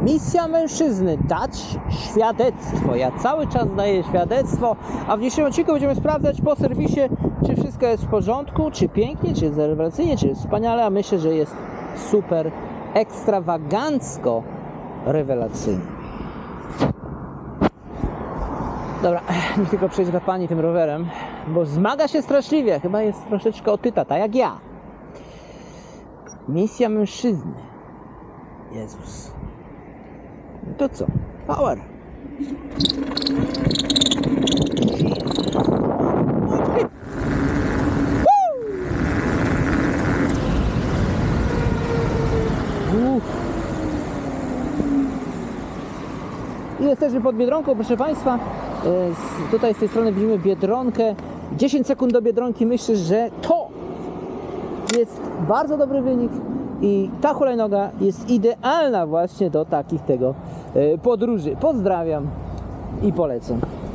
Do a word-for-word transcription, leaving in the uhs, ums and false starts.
Misja mężczyzny, dać świadectwo. Ja cały czas daję świadectwo, a w dzisiejszym odcinku będziemy sprawdzać po serwisie, czy wszystko jest w porządku, czy pięknie, czy jest rewelacyjnie, czy jest wspaniale, a myślę, że jest super ekstrawagancko rewelacyjnie. Dobra, niech tylko przejdzie ta pani tym rowerem, bo zmaga się straszliwie, chyba jest troszeczkę otyta, tak jak ja. Misja mężczyzny. Jezus. No to co? Power! Uff. I jesteśmy pod Biedronką, proszę Państwa. Tutaj z tej strony widzimy Biedronkę. dziesięć sekund do Biedronki. Myślę, że to jest bardzo dobry wynik i ta hulajnoga jest idealna właśnie do takich tego podróży. Pozdrawiam i polecam.